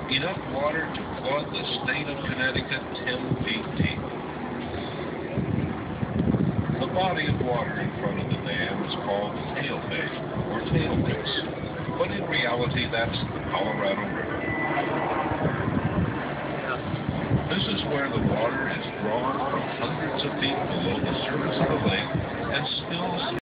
enough water to flood the state of Connecticut 10 feet deep. The body of water in front of the dam is called the tail bay, or tail base, but in reality that's the Colorado River. This is where the water is drawn from hundreds of feet below the surface of the lake and spills